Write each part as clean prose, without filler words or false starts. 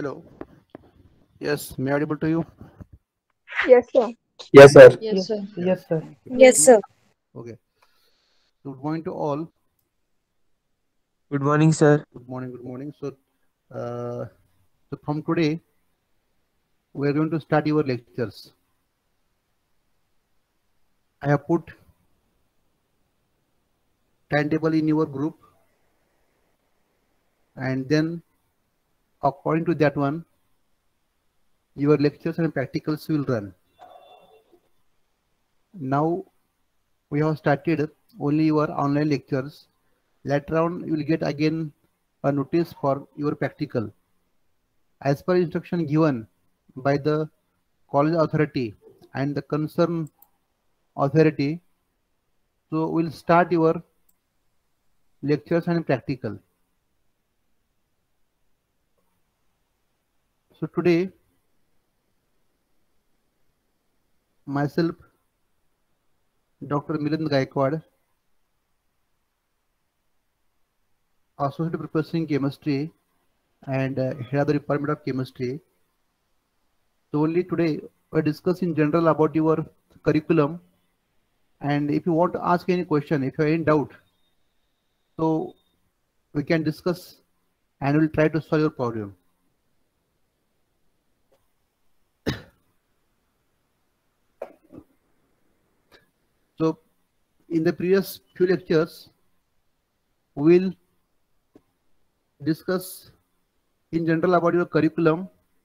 Hello. Yes, may I audible to you? Yes, sir. Yes, sir. Yes, Yes, sir. yes, sir. Okay. Yes, So, sir. okay. So good morning to all. Good morning, sir. Good morning. Good morning. Uh, so from today we are going to start your lectures. I have put timetable in your group, and then according to that one, your lectures and practicals will run. Now we have started only your online lectures. Later on, you will get again a notice for your practical. As per instruction given by the college authority and the concerned authority, so we'll start your lectures and practical. So today, myself, Dr. Milind Gaikwad, Associate Professor in Chemistry and Head of the Department of Chemistry. So only today we discuss in general about your curriculum, and if you want to ask any question, if you are in doubt, so we can discuss and we'll try to solve your problem. So in the previous few lectures, we'll discuss in general about your curriculum.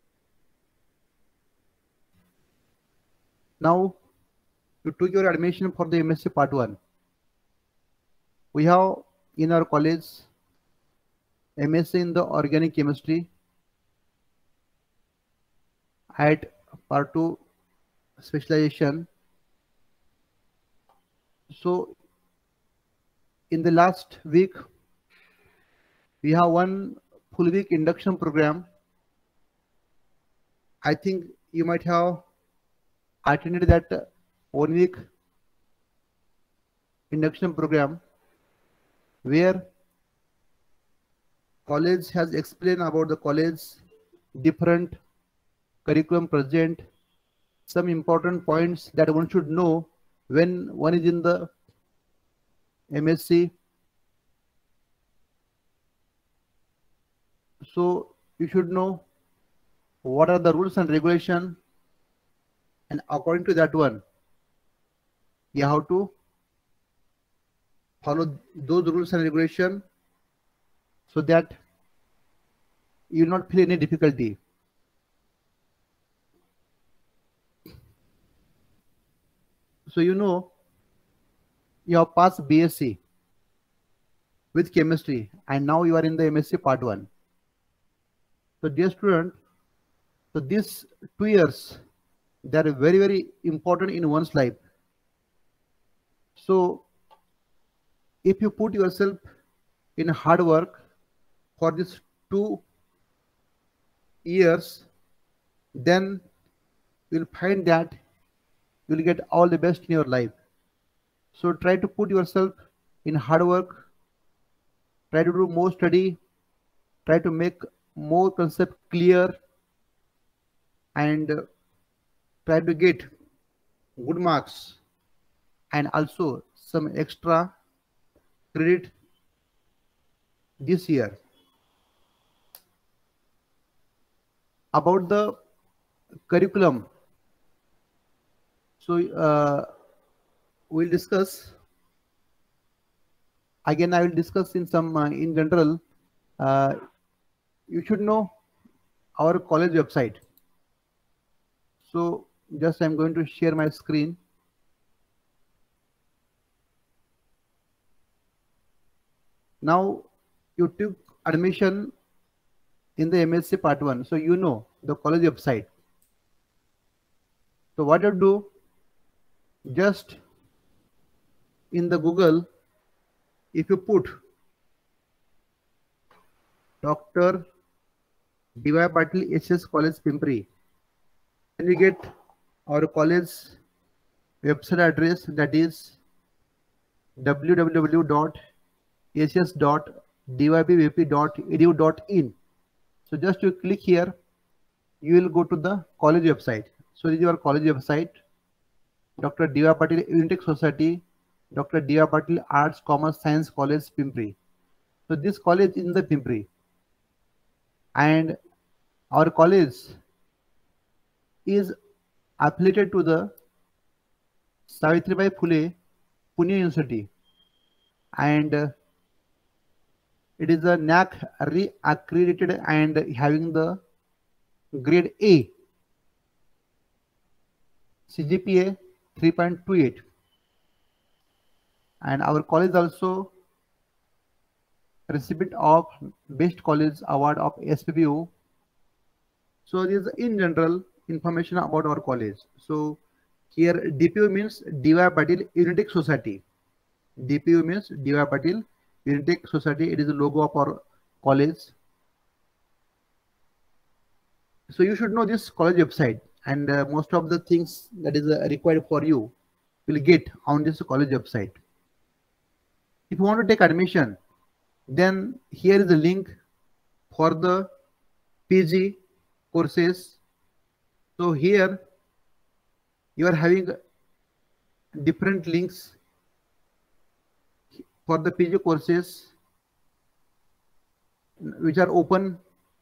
Now you took your admission for the MSc Part 1. We have in our college MSc in the Organic Chemistry at Part 2 specialization. So in the last week, we have one full week induction program. I think you might have attended that 1 week induction program where college has explained about the college, different curriculum present, some important points that one should know when one is in the MSc. So you should know what are the rules and regulation, and according to that one, you have to follow those rules and regulation so that you will not feel any difficulty. So you know you have passed BSc with chemistry and now you are in the MSc Part 1. So dear student, so these 2 years, they are very, very important in one's life. So if you put yourself in hard work for these 2 years, then you'll find that you'll get all the best in your life. So try to put yourself in hard work, try to do more study, try to make more concept clear, and try to get good marks and also some extra credit this year. About the curriculum, so we'll discuss again. I will discuss in some in general. You should know our college website. So just I'm going to share my screen. Now you took admission in the MSc Part 1, so you know the college website. So what you do, just in the Google, if you put Dr. D.Y. Patil SS College Pimpri, then you get our college website address, that is www.ss.dybvp.edu.in. So just you click here you will go to the college website. So this is your college website, Dr. D.Y. Patil Unitech Society, Dr. D.Y. Patil Arts, Commerce, Science College, Pimpri. So this college is in the Pimpri, and our college is affiliated to the Savitribai Phule Pune University, and it is a NAC re-accredited and having the grade A, CGPA 3.28, and our college also recipient of Best College Award of SPBU. So this is in general information about our college. So here DPU means D.Y. Patil Unitech Society. DPU means D.Y. Patil Unitech Society. It is the logo of our college. So you should know this college website, and most of the things that is required for you will get on this college website. If you want to take admission, then here is the link for the PG courses. So here you are having different links for the PG courses which are open.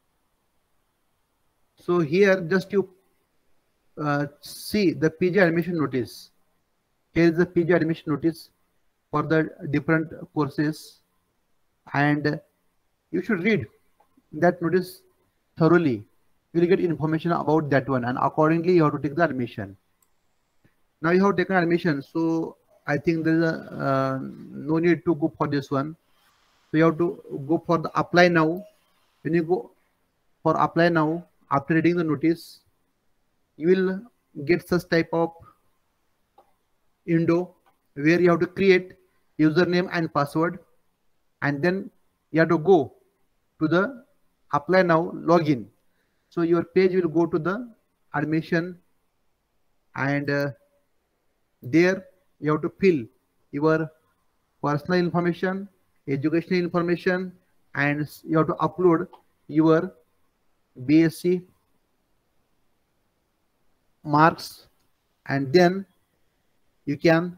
So here just you see the PG admission notice. Here is the PG admission notice for the different courses, and you should read that notice thoroughly. You will get information about that one, and accordingly you have to take the admission. Now you have taken admission, so I think there is no need to go for this one. So you have to go for the apply now. When you go for apply now, after reading the notice, you will get such type of window where you have to create username and password, and then you have to go to the apply now login. So your page will go to the admission, and there you have to fill your personal information, educational information, and you have to upload your BSc marks, and then you can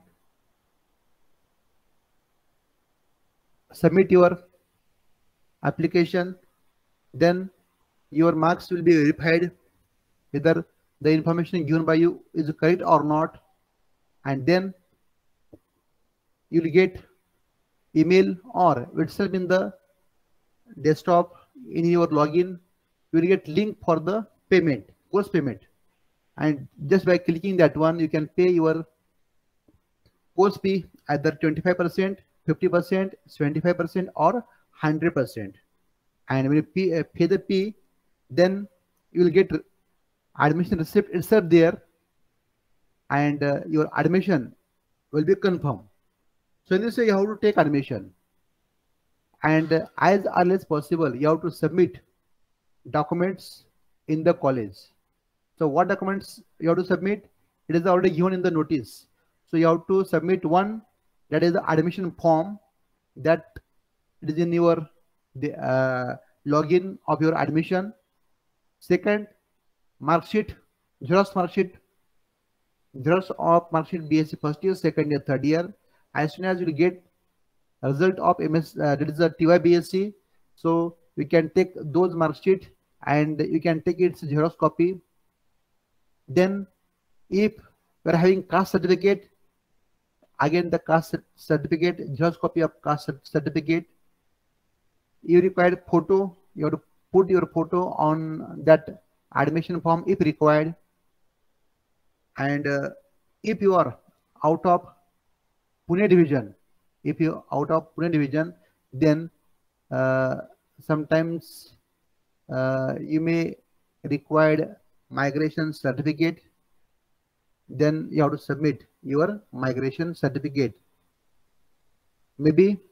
submit your application. Then your marks will be verified whether the information given by you is correct or not, and then you will get email or itself in the desktop in your login. You will get link for the payment, course payment, and just by clicking that one you can pay your course fee either 25%, 50%, 75%, or 100%. And when you pay the fee, then you will get admission receipt itself there, and your admission will be confirmed. So in this way you have to take admission, and as early as possible you have to submit documents in the college. So what documents you have to submit? It is already given in the notice. So you have to submit one, that is the admission form, that it is in your login of your admission. Second, mark sheet, xerox mark sheet, xerox of mark sheet BSc first year, second year, third year. As soon as you get result of MS, that is the TY BSc, so we can take those mark sheet and you can take its xerox copy. Then if you are having caste certificate, again the caste certificate, xerox copy of caste certificate. You require photo, you have to put your photo on that admission form if required. And if you are out of Pune division, then sometimes you may require migration certificate. Then you have to submit your migration certificate. Maybe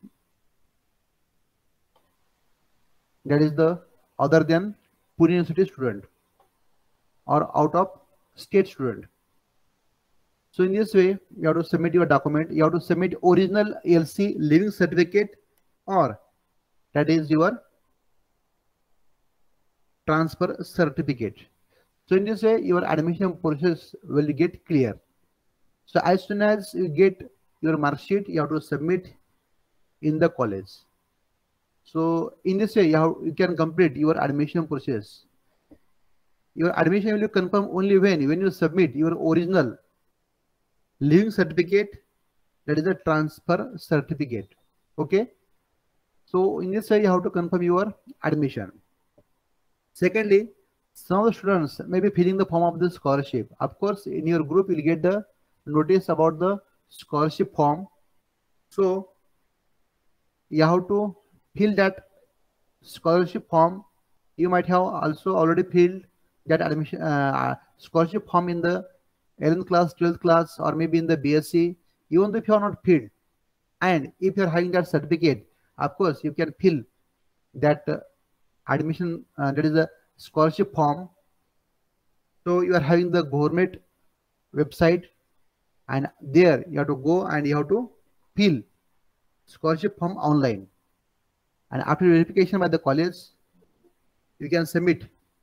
that is the other than Pune University student or out of state student. So in this way, you have to submit your document. You have to submit original LC living certificate, or that is your transfer certificate. So in this way, your admission process will get clear. So as soon as you get your mark sheet, you have to submit in the college. So in this way, you can complete your admission process. Your admission will be confirmed only when you submit your original leaving certificate, that is a transfer certificate. Okay. So in this way, you have to confirm your admission. Secondly, some of the students may be filling the form of the scholarship. Of course, in your group, you'll get the notice about the scholarship form. So you have to fill that scholarship form. You might have also already filled that admission scholarship form in the 11th class, 12th class, or maybe in the BSc. Even if you are not filled, and if you are having that certificate, of course you can fill that admission, that is a scholarship form. So you are having the government website, and there you have to go and you have to fill scholarship form online. And after verification by the college, you can submit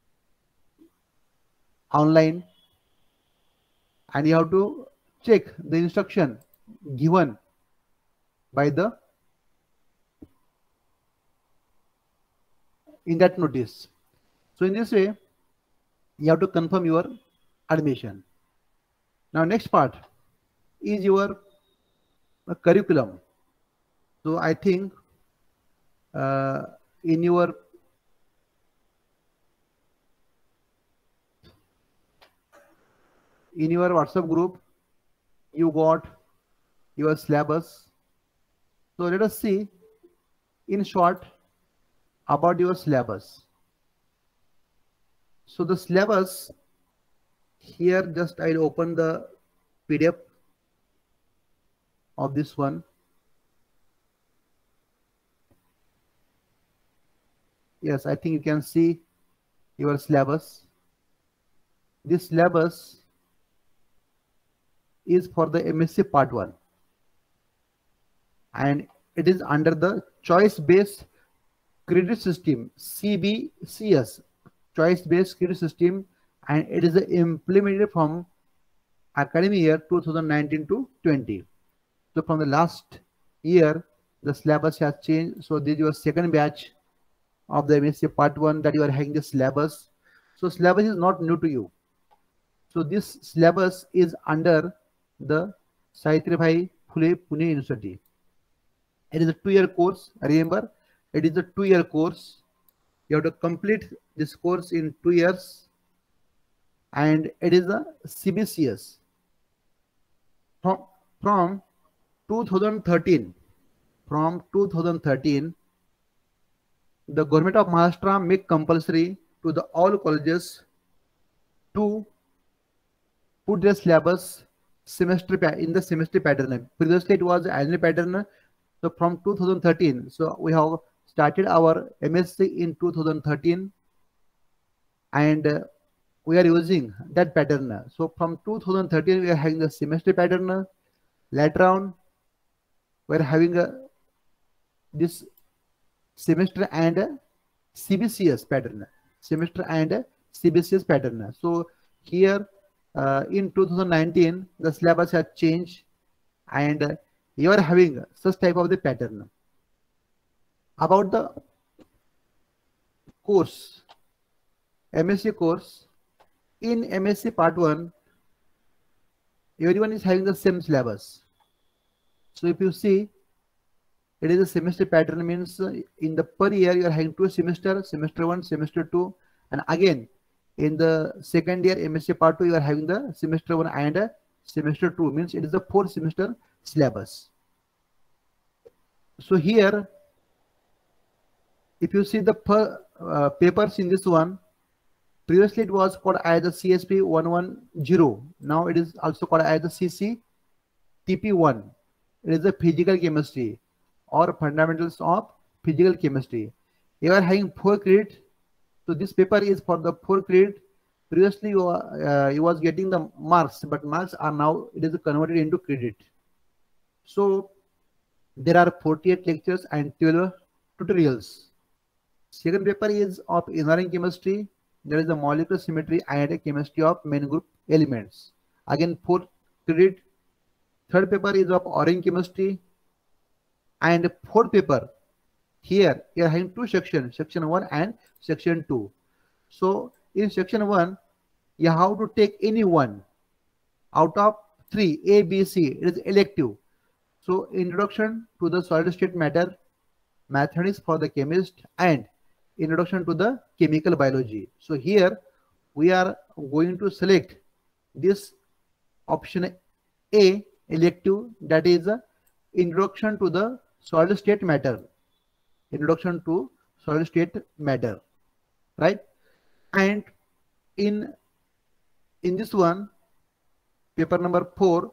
online, and you have to check the instruction given by the in that notice. So in this way, you have to confirm your admission. Now next part is your curriculum. So I think in your WhatsApp group, you got your syllabus. So let us see in short about your syllabus. So the syllabus here, just I'll open the PDF of this one. Yes, I think you can see your syllabus. This syllabus is for the MSc Part 1, and it is under the choice-based credit system, CBCS, choice-based credit system, and it is implemented from academic year 2019 to 20. So from the last year, the syllabus has changed. So this is your second batch of the MSc Part 1 that you are having the syllabus. So syllabus is not new to you. So this syllabus is under the Savitribai Phule Pune University. It is a 2-year course. Remember, it is a 2-year course. You have to complete this course in 2 years, and it is a CBCS. From 2013, the government of Maharashtra make compulsory to the all colleges to put their syllabus in the semester pattern. Previously it was annual pattern. So from 2013, so we have started our MSc in 2013, and we are using that pattern. So from 2013 we are having the semester pattern. Later on we are having this semester and CBCS pattern. So here in 2019 the syllabus has changed, and you are having such type of the pattern. About the course, MSc course, in MSc Part 1, everyone is having the same syllabus. So if you see, it is a semester pattern, means in the per year you are having 2 semesters, semester 1, semester 2, and again in the second year MSc Part 2 you are having the semester 1 and semester 2, means it is a 4 semester syllabus. So here if you see the papers in this one, previously it was called as the CSP 110. Now it is also called as the CCTP1. It is the physical chemistry or fundamentals of physical chemistry. You are having 4 credit. So this paper is for the 4 credit. Previously you was getting the marks, but marks are now it is converted into credit. So there are 48 lectures and 12 tutorials. Second paper is of inorganic chemistry. there is a molecular symmetry and a chemistry of main group elements. Again 4 credit. Third paper is of organic chemistry, and fourth paper here you are having two sections, section 1 and section 2. So in section 1 you have to take any one out of 3, A, B, C. It is elective. So introduction to the solid state matter, mathematics for the chemist, and introduction to the chemical biology. So here we are going to select this option A, elective, that is introduction to the solid state matter. Introduction to solid state matter, right? And in this one, paper number 4,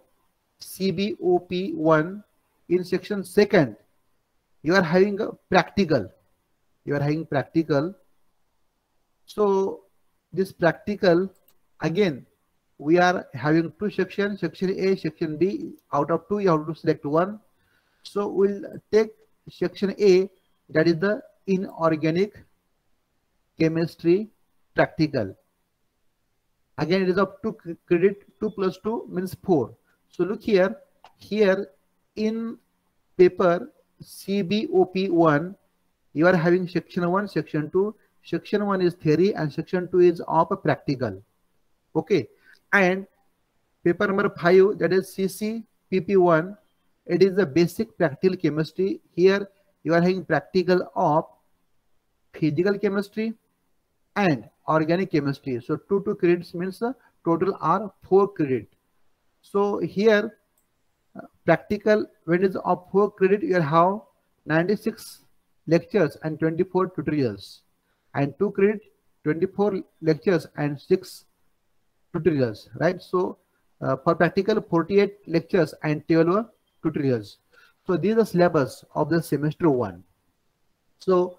CBOP1, in section 2nd, you are having a practical. You are having practical. So this practical, again, we are having two sections, section A, section B. Out of 2, you have to select one. So we'll take section A, that is the inorganic chemistry practical. Again, it is of 2 credit. 2 plus 2 means 4. So look here. Here in paper CBOP1, you are having section 1, section 2. Section 1 is theory and section 2 is of a practical. Okay. And paper number 5, that is CCPP1, it is the basic practical chemistry. Here you are having practical of physical chemistry and organic chemistry. So 2 credits means the total are 4 credit. So here practical, when it is of 4 credit, you have 96 lectures and 24 tutorials, and 2 credit 24 lectures and 6 tutorials, right? So for practical 48 lectures and 12 tutorials. So these are the syllabus of the semester 1. So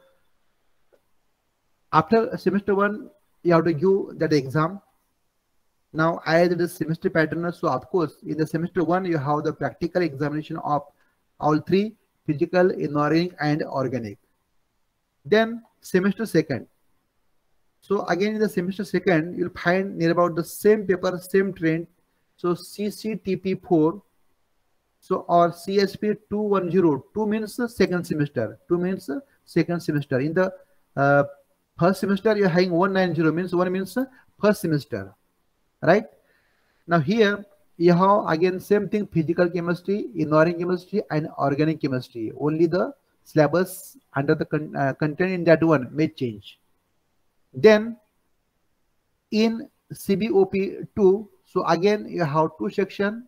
after semester 1, you have to give that exam. Now I added the semester pattern. So of course in the semester 1 you have the practical examination of all 3, physical, inorganic and organic. Then semester 2nd. So again in the semester 2nd you'll find near about the same paper, same trend. So CCTP4, so or CSP 210. 2 means the second semester. 2 means the second semester. In the first semester you are having 190, means 1 means first semester, right? Now here you have again same thing, physical chemistry, inorganic chemistry and organic chemistry. Only the syllabus under the content in that one may change. Then in CBOP2, so again you have 2 sections.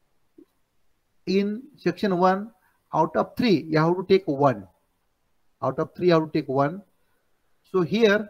In section 1, out of 3 you have to take 1. Out of 3 you have to take 1. So here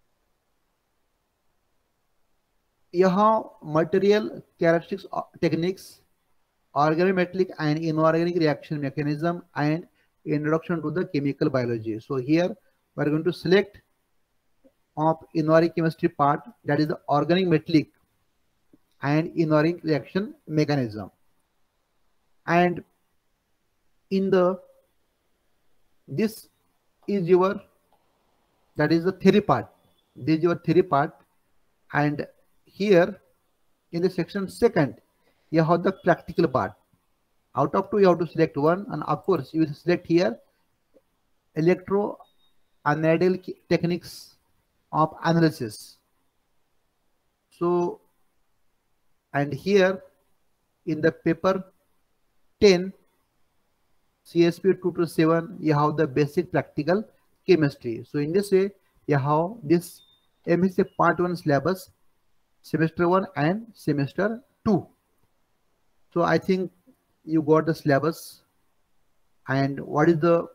you have material characteristics techniques, organometallic and inorganic reaction mechanism, and introduction to the chemical biology. So here we are going to select of inorganic chemistry part, that is the organic metallic and inorganic reaction mechanism. And in the this is your, that is the theory part. This is your theory part. And here in the section 2nd you have the practical part. Out of 2 you have to select one, and of course you will select here electroanalytical techniques of analysis. So and here in the paper 10 CSP 227 you have the basic practical chemistry. So in this way you have this MSc part 1 syllabus, semester 1 and semester 2. So I think you got the syllabus. And what is the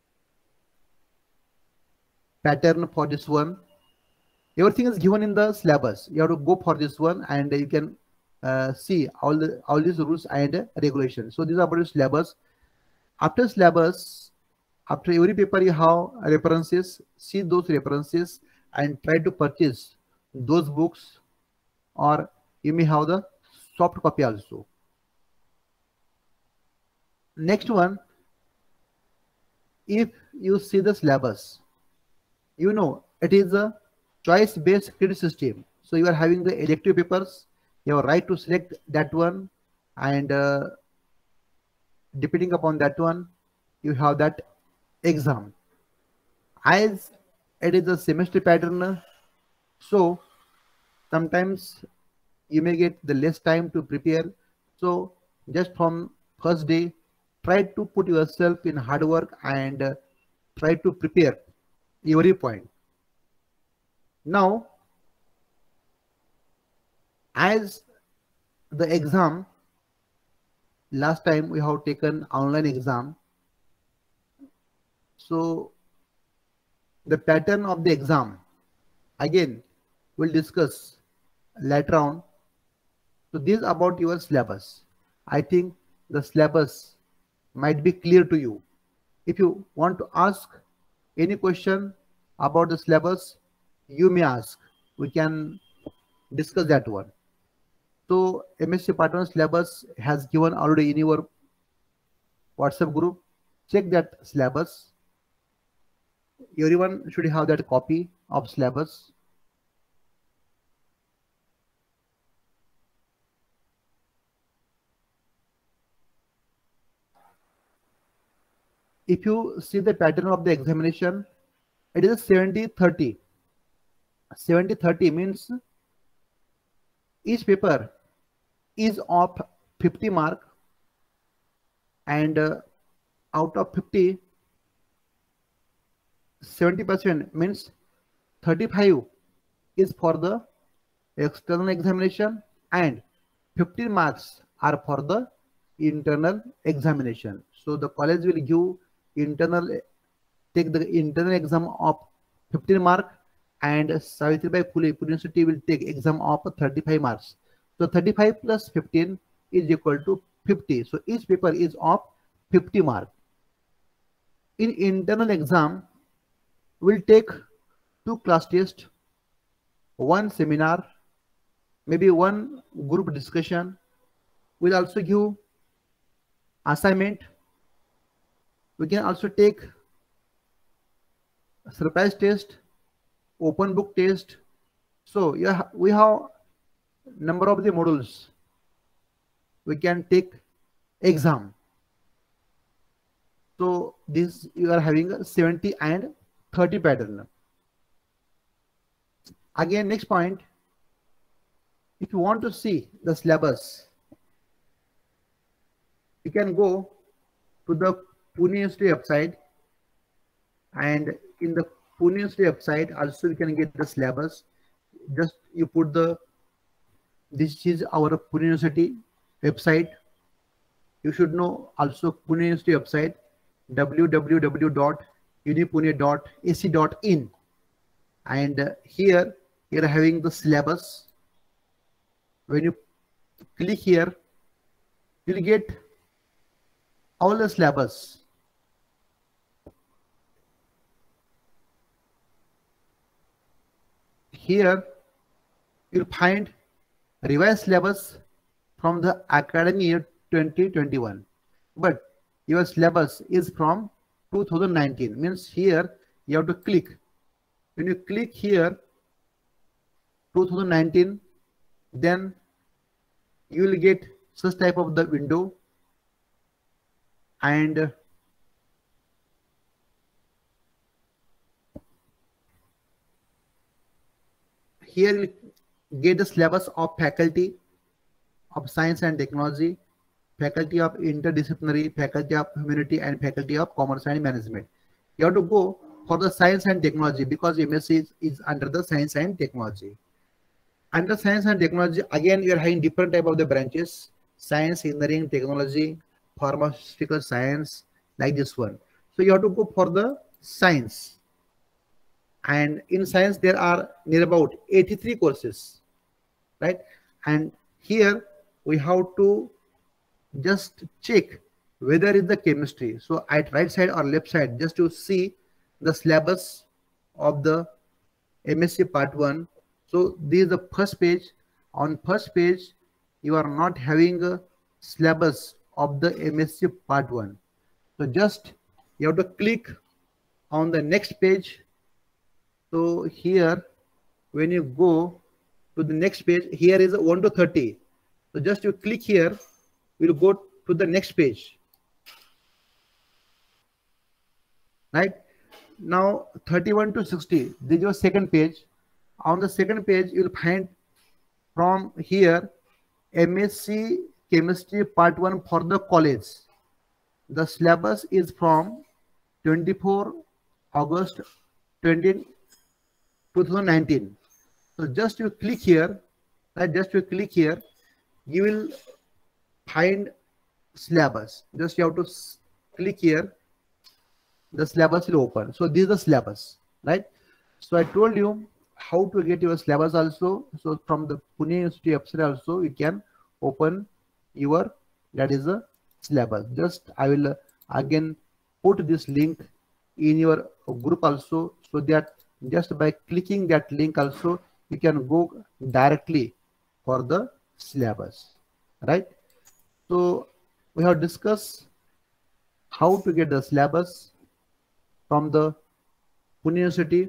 pattern for this one? Everything is given in the syllabus. You have to go for this one, and you can see all these rules and regulations. So these are about the syllabus. After syllabus, after every paper you have references. See those references and try to purchase those books, or you may have the soft copy also. Next one, if you see the syllabus, you know it is a choice-based credit system. So you are having the elective papers, you have a right to select that one, and depending upon that one, you have that exam. As it is a semester pattern, so sometimes you may get the less time to prepare. So just from first day, try to put yourself in hard work and try to prepare every point. Now, as the exam, last time we have taken online exam. So the pattern of the exam, again, we'll discuss later on. So this about your syllabus. I think the syllabus might be clear to you. If you want to ask any question about the syllabus, you may ask. We can discuss that one. So MSc Part 1 syllabus has given already in your WhatsApp group. Check that syllabus. Everyone should have that copy of syllabus. If you see the pattern of the examination, it is 70-30. 70-30 means each paper is of 50 mark, and out of 50, 70% means 35 is for the external examination and 15 marks are for the internal examination. So the college will give take the internal exam of 15 mark, and Savitribai Phule University will take exam of 35 marks. So 35 plus 15 is equal to 50. So each paper is of 50 mark. In internal exam, we'll take 2 class tests, 1 seminar, maybe 1 group discussion. We'll also give assignment. We can also take surprise test, open book test. So yeah, we have number of the modules we can take exam. So this you are having a 70 and 30 pattern. Again, next point, if you want to see the syllabus, you can go to the Pune University website, and in the Pune University website also you can get the syllabus. Just you put this is our Pune University website. You should know also Pune University website, www.unipune.ac.in, and here you are having the syllabus. When you click here, you will get all the syllabus. Here you'll find revised syllabus from the academic year 2021, but your syllabus is from 2019. Means here you have to click. When you click here 2019, then you will get such type of the window, and here you get the syllabus of Faculty of Science and Technology, Faculty of Interdisciplinary, Faculty of Humanity, and Faculty of Commerce and Management. You have to go for the Science and Technology because MSc is under the Science and Technology. Under Science and Technology, again you are having different type of the branches: Science, Engineering, Technology, Pharmaceutical Science, like this one. So you have to go for the Science. And in Science there are near about 83 courses, right? And here we have to just check whether it's the chemistry. So at right side or left side, just to see the syllabus of the MSc Part 1. So this is the first page. On first page, you are not having a syllabus of the MSc Part 1. So just you have to click on the next page. So here when you go to the next page, here is 1 to 30. So just you click here, we'll go to the next page. Right now, 31 to 60, this is your second page. On the second page, you'll find from here MSc Chemistry Part 1 for the college. The syllabus is from 24 August 2019. So just you click here, right? Just you click here, you will find syllabus. Just you have to click here, the syllabus will open. So this is the syllabus, right? So I told you how to get your syllabus also. So from the Pune University website also you can open your, that is the syllabus. Just I will again put this link in your group also, so that just by clicking that link also you can go directly for the syllabus, right? So we have discussed how to get the syllabus from the Pune University.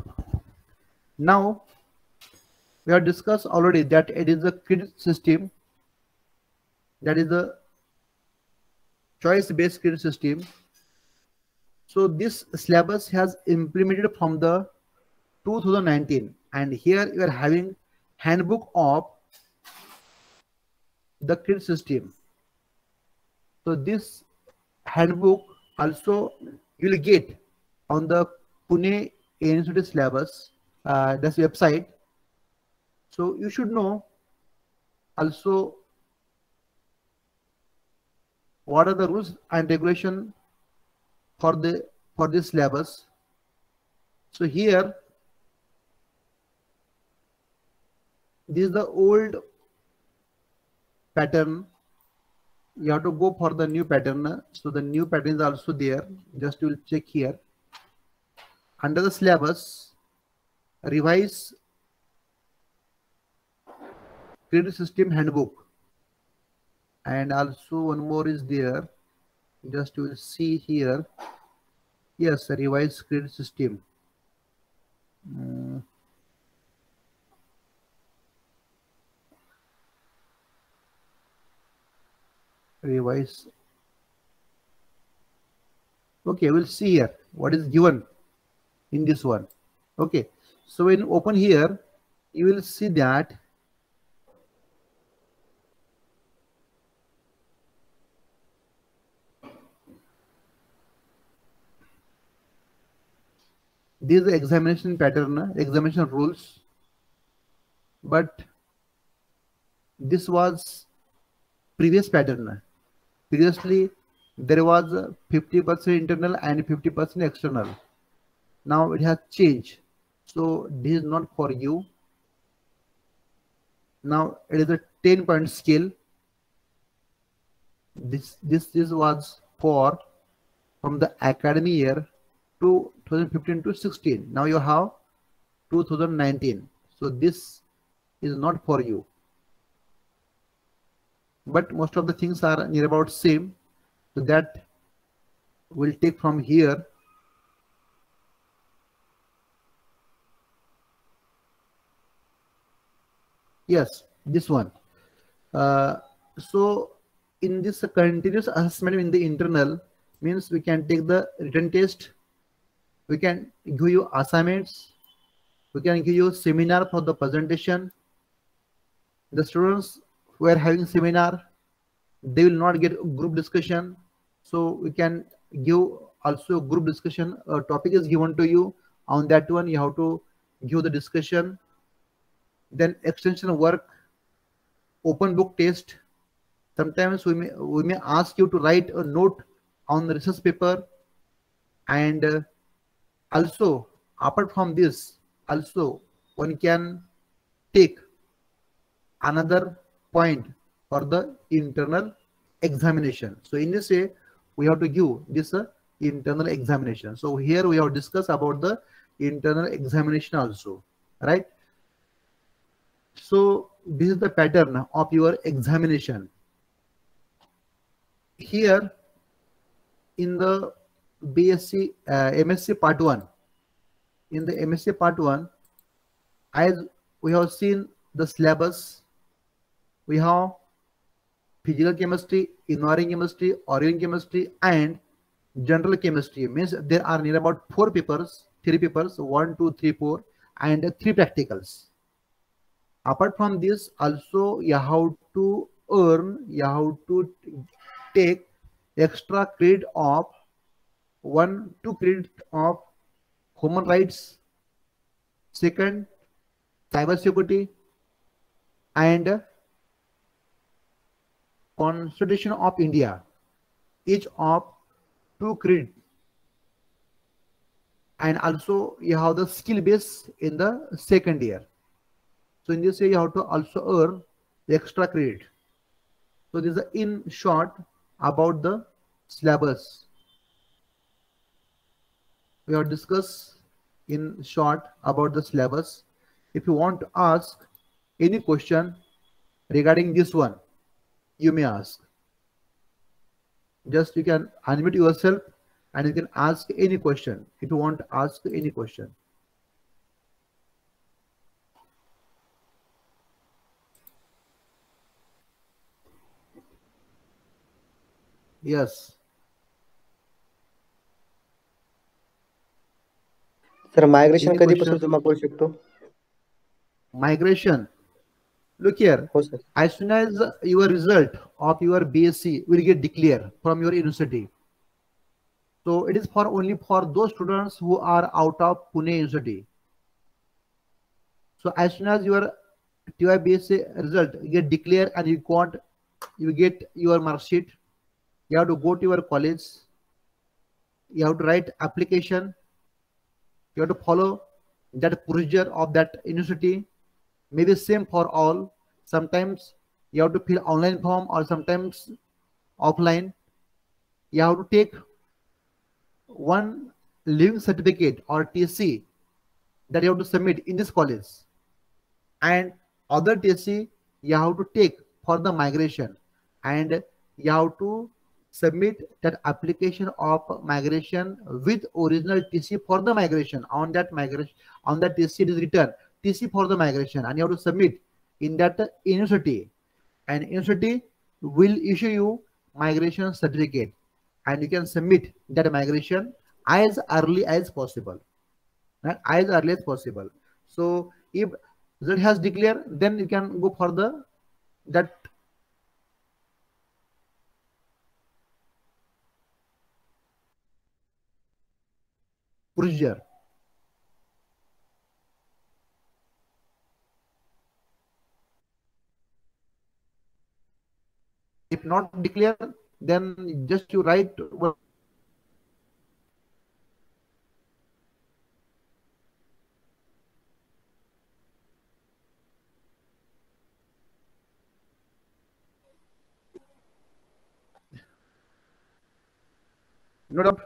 Now we have discussed already that it is a credit system, that is the choice-based credit system. So this syllabus has implemented from the 2019, and here you are having handbook of the credit system. So this handbook also you will get on the Pune University syllabus, this website. So you should know also what are the rules and regulation for this syllabus. So here this is the old pattern. You have to go for the new pattern. So the new pattern is also there. Just you will check here under the syllabus, revise credit system handbook, and also one more is there. Just you will see here. Yes, revise credit system. Revise. Okay, we'll see here what is given in this one. Okay, so when you open here, you will see that this is the examination pattern, examination rules, but this was previous pattern. Previously there was 50% internal and 50% external. Now it has changed, so this is not for you. Now it is a 10-point scale. This was for from the academic year 2015 to 16. Now you have 2019, so this is not for you, but most of the things are near about same, so that will take from here. Yes, this one. So in this continuous assessment in the internal means we can take the written test, we can give you assignments, we can give you seminar for the presentation. The students who are having seminar, they will not get group discussion, so we can give also group discussion. A topic is given to you, on that one you have to give the discussion. Then extension work, open book test. Sometimes we may ask you to write a note on the research paper, and also apart from this also one can take another point for the internal examination. So in this way we have to give this internal examination. So here we have discussed about the internal examination also, right? So this is the pattern of your examination. Here in the BSc MSc part 1, in the MSc part 1, As we have seen the syllabus, we have physical chemistry, inorganic chemistry, organic chemistry, and general chemistry. Means there are near about 4 papers, 3 papers, 1, 2, 3, 4, and 3 practicals. Apart from this, also you have to earn, you have to take extra credit of 2 credit of human rights, second cyber security, and Constitution of India, each of 2 credit. And also you have the skill base in the second year. So in this year you have to also earn the extra credit. So this is in short about the syllabus. We have discussed in short about the syllabus. If you want to ask any question regarding this one, you may ask. Just you can unmute yourself and you can ask any question if you want to ask any question. Yes. Sir migration Any कधीपासून question? जमा करू शकतो? Migration. Look here. हो sir. As soon as your result of your BSc will get declared from your university, so it is for only for those students who are out of Pune University. So as soon as your TYBSc result get declared and you get your mark sheet, you have to go to your college, you have to write application, you have to follow that procedure of that university. Maybe same for all. Sometimes you have to fill online form or sometimes offline. You have to take one living certificate or TC that you have to submit in this college, and other TC you have to take for the migration, and you have to submit that application of migration with original TC for the migration. On that TC it is written TC for the migration, and you have to submit in that university, and university will issue you migration certificate, and you can submit that migration as early as possible. Right? As early as possible. So if result has declared, then you can go for that procedure. If not declared, then just you write what no doubt.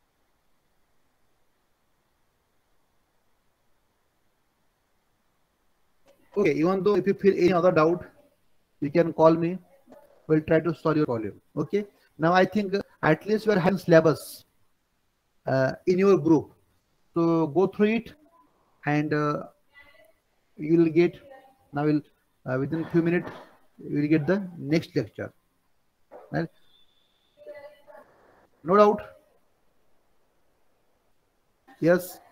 Okay, even though if you feel any other doubt, you can call me. We'll try to solve your problem. Okay. Now I think at least you are having syllabus in your group. So go through it, and you will get now. Within few minutes you will get the next lecture. Right? No doubt. Yes.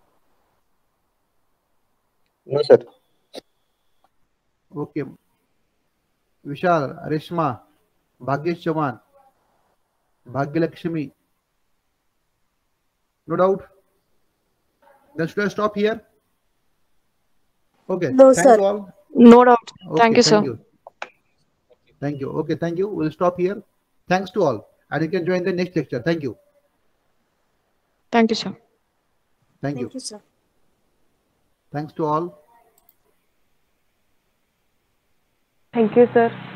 No sir. Okay. Vishal, Reshma, Bhagyesh Chavan, Bhagyalakshmi. No doubt. Then should I stop here? Okay. No, Thanks sir. to all. No doubt. Okay, Thank you, sir. Thank you. Okay, thank you. We'll stop here. Thanks to all. And you can join the next lecture. Thank you. Thank you, sir. Thank you. Thank you, sir. Thanks to all. Thank you, sir.